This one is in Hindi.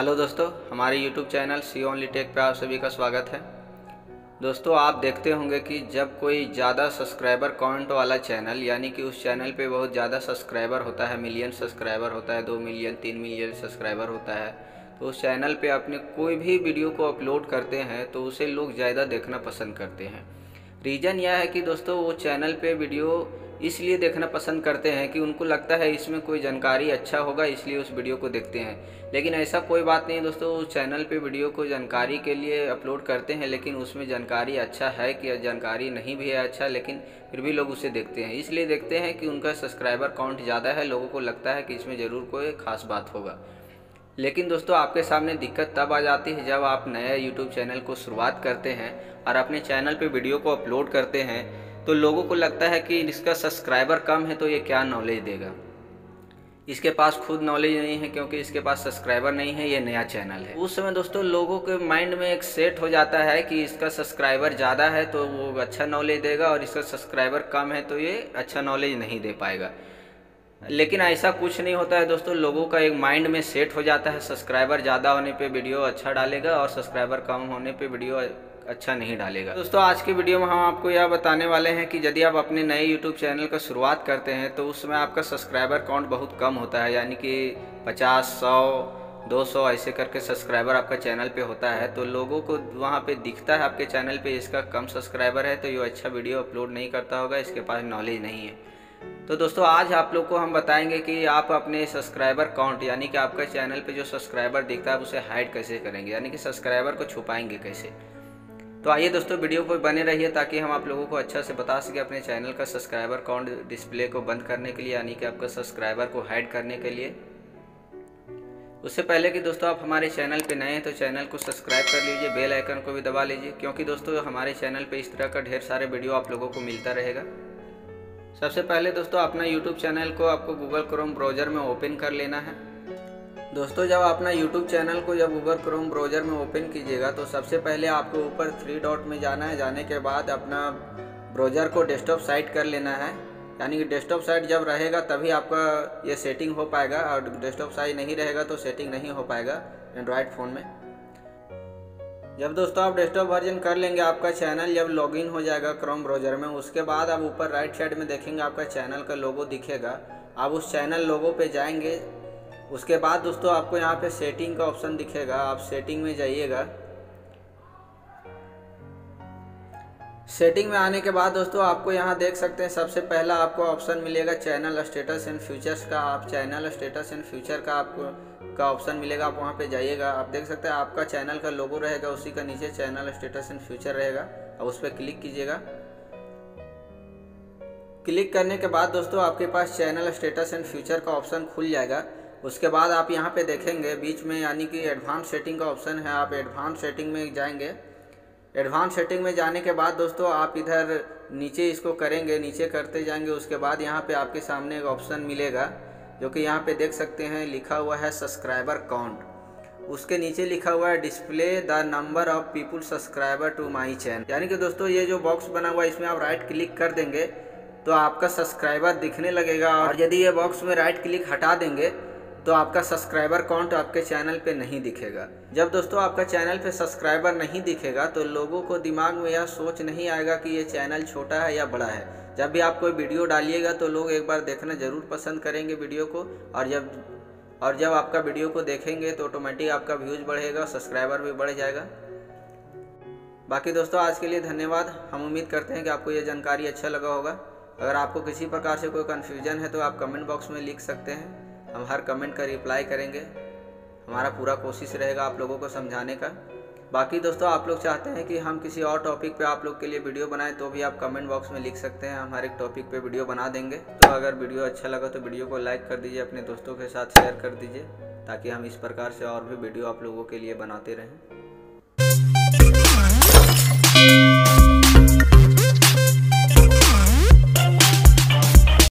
हेलो दोस्तों, हमारे YouTube channel C only tech पे आप सभी का स्वागत है। दोस्तों, आप देखते होंगे कि जब कोई ज़्यादा सब्सक्राइबर काउंट वाला चैनल यानी कि उस चैनल पे बहुत ज़्यादा सब्सक्राइबर होता है, मिलियन सब्सक्राइबर होता है, 2 मिलियन 3 मिलियन सब्सक्राइबर होता है, तो उस चैनल पे अपने कोई भी वीडियो को अपलोड करते हैं तो उसे लोग ज़्यादा देखना पसंद करते हैं। रीज़न यह है कि दोस्तों वो चैनल पे वीडियो इसलिए देखना पसंद करते हैं कि उनको लगता है इसमें कोई जानकारी अच्छा होगा, इसलिए उस वीडियो को देखते हैं। लेकिन ऐसा कोई बात नहीं दोस्तों, उस चैनल पे वीडियो को जानकारी के लिए अपलोड करते हैं, लेकिन उसमें जानकारी अच्छा है कि जानकारी नहीं भी है अच्छा, लेकिन फिर भी लोग उसे देखते हैं। इसलिए देखते हैं कि उनका सब्सक्राइबर काउंट ज़्यादा है, लोगों को लगता है कि इसमें ज़रूर कोई ख़ास बात होगा। लेकिन दोस्तों, आपके सामने दिक्कत तब आ जाती है जब आप नया यूट्यूब चैनल को शुरुआत करते हैं और अपने चैनल पे वीडियो को अपलोड करते हैं, तो लोगों को लगता है कि इसका सब्सक्राइबर कम है तो ये क्या नॉलेज देगा। इसके पास खुद नॉलेज नहीं है क्योंकि इसके पास सब्सक्राइबर नहीं है, ये नया चैनल है। उस समय दोस्तों लोगों के माइंड में एक सेट हो जाता है कि इसका सब्सक्राइबर ज़्यादा है तो वो अच्छा नॉलेज देगा और इसका सब्सक्राइबर कम है तो ये अच्छा नॉलेज नहीं दे पाएगा। लेकिन ऐसा कुछ नहीं होता है दोस्तों, लोगों का एक माइंड में सेट हो जाता है सब्सक्राइबर ज़्यादा होने पे वीडियो अच्छा डालेगा और सब्सक्राइबर कम होने पे वीडियो अच्छा नहीं डालेगा। दोस्तों, आज की वीडियो में हम आपको यह बताने वाले हैं कि यदि आप अपने नए यूट्यूब चैनल का शुरुआत करते हैं तो उस समय आपका सब्सक्राइबर काउंट बहुत कम होता है, यानी कि 50, 100, 200 ऐसे करके सब्सक्राइबर आपका चैनल पे होता है। तो लोगों को वहाँ पे दिखता है आपके चैनल पे इसका कम सब्सक्राइबर है तो ये अच्छा वीडियो अपलोड नहीं करता होगा, इसके पास नॉलेज नहीं है। तो दोस्तों, आज आप लोग को हम बताएंगे कि आप अपने सब्सक्राइबर काउंट यानी कि आपका चैनल पे जो सब्सक्राइबर दिखता है उसे हाइड कैसे करेंगे, यानी कि सब्सक्राइबर को छुपाएंगे कैसे। तो आइए दोस्तों, वीडियो पर बने रहिए ताकि हम आप लोगों को अच्छा से बता सकें अपने चैनल का सब्सक्राइबर काउंट डिस्प्ले को बंद करने के लिए, यानी कि आपका सब्सक्राइबर को हाइड करने के लिए। उससे पहले कि दोस्तों आप हमारे चैनल पे नए हैं तो चैनल को सब्सक्राइब कर लीजिए, बेल आइकन को भी दबा लीजिए, क्योंकि दोस्तों हमारे चैनल पे इस तरह का ढेर सारे वीडियो आप लोगों को मिलता रहेगा। सबसे पहले दोस्तों अपना यूट्यूब चैनल को आपको गूगल क्रोम ब्राउज़र में ओपन कर लेना है। दोस्तों, जब अपना यूट्यूब चैनल को जब गूगल क्रोम ब्राउज़र में ओपन कीजिएगा तो सबसे पहले आपको ऊपर 3 डॉट में जाना है। जाने के बाद अपना ब्राउज़र को डेस्कटॉप साइट कर लेना है, यानी कि डेस्कटॉप साइट जब रहेगा तभी आपका ये सेटिंग हो पाएगा, और डेस्कटॉप साइट नहीं रहेगा तो सेटिंग नहीं हो पाएगा एंड्रॉयड फ़ोन में। जब दोस्तों आप डेस्कटॉप वर्जन कर लेंगे, आपका चैनल जब लॉगिन हो जाएगा क्रोम ब्राउज़र में, उसके बाद आप ऊपर राइट साइड में देखेंगे आपका चैनल का लोगो दिखेगा। आप उस चैनल लोगो पे जाएंगे। उसके बाद दोस्तों आपको यहाँ पे सेटिंग का ऑप्शन दिखेगा, आप सेटिंग में जाइएगा। सेटिंग में आने के बाद दोस्तों आपको यहाँ देख सकते हैं सबसे पहला आपको ऑप्शन मिलेगा चैनल स्टेटस एंड फीचर्स का। आप चैनल स्टेटस एंड फ्यूचर का आपको ऑप्शन मिलेगा, आप वहाँ पे जाइएगा। आप देख सकते हैं आपका चैनल का लोगो रहेगा, उसी का नीचे चैनल स्टेटस एंड फ्यूचर रहेगा, अब उस पर क्लिक कीजिएगा। क्लिक करने के बाद दोस्तों आपके पास चैनल स्टेटस एंड फ्यूचर का ऑप्शन खुल जाएगा। उसके बाद आप यहाँ पे देखेंगे बीच में यानी कि एडवांस सेटिंग का ऑप्शन है, आप एडवांस सेटिंग में जाएंगे। एडवांस सेटिंग में जाने के बाद दोस्तों आप इधर नीचे इसको करेंगे, नीचे करते जाएंगे। उसके बाद यहाँ पे आपके सामने एक ऑप्शन मिलेगा जो कि यहाँ पे देख सकते हैं लिखा हुआ है सब्सक्राइबर काउंट। उसके नीचे लिखा हुआ है display the number of people subscriber to my channel, यानी कि दोस्तों ये जो बॉक्स बना हुआ है इसमें आप राइट क्लिक कर देंगे तो आपका सब्सक्राइबर दिखने लगेगा, और यदि ये बॉक्स में राइट क्लिक हटा देंगे तो आपका सब्सक्राइबर काउंट आपके चैनल पे नहीं दिखेगा। जब दोस्तों आपका चैनल पे सब्सक्राइबर नहीं दिखेगा तो लोगों को दिमाग में यह सोच नहीं आएगा कि ये चैनल छोटा है या बड़ा है। जब भी आप कोई वीडियो डालिएगा तो लोग एक बार देखना ज़रूर पसंद करेंगे वीडियो को, और जब आपका वीडियो को देखेंगे तो ऑटोमेटिक आपका व्यूज़ बढ़ेगा, सब्सक्राइबर भी बढ़ जाएगा। बाकी दोस्तों आज के लिए धन्यवाद। हम उम्मीद करते हैं कि आपको ये जानकारी अच्छा लगा होगा। अगर आपको किसी प्रकार से कोई कन्फ्यूजन है तो आप कमेंट बॉक्स में लिख सकते हैं, हम हर कमेंट का रिप्लाई करेंगे। हमारा पूरा कोशिश रहेगा आप लोगों को समझाने का। बाकी दोस्तों आप लोग चाहते हैं कि हम किसी और टॉपिक पे आप लोग के लिए वीडियो बनाएं तो भी आप कमेंट बॉक्स में लिख सकते हैं, हम हर एक टॉपिक पे वीडियो बना देंगे। तो अगर वीडियो अच्छा लगा तो वीडियो को लाइक कर दीजिए, अपने दोस्तों के साथ शेयर कर दीजिए ताकि हम इस प्रकार से और भी वीडियो आप लोगों के लिए बनाते रहें।